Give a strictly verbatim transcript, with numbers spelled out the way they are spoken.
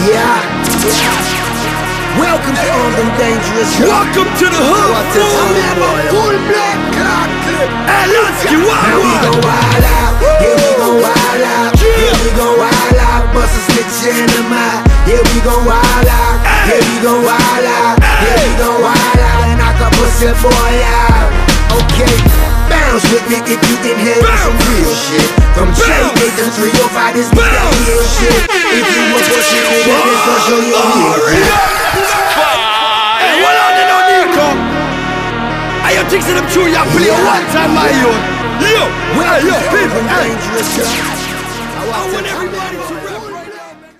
Yeah. Welcome to Armed and Dangerous. Welcome to the hood. I'm have a full black clock clip. Hey, Lansky, what? Now we gon' wild out. Yeah, we gon' wild out. Yeah, we gon' wild out. Bust a snitch in the mouth. Yeah, we gon' wild out. Yeah, we gon' wild out. Yeah, we gon' wild out and knock a pussy boy out. Okay, bounce with me if you inhale some real shit. From J eight to three oh five, this be that real shit. If you a pussy nigga, this gon' show you real shit. Hey, what on the no Nico? Are you thinking them true? You play one time, my yo. Yo, Well, yo, people, people, hey. dangerous.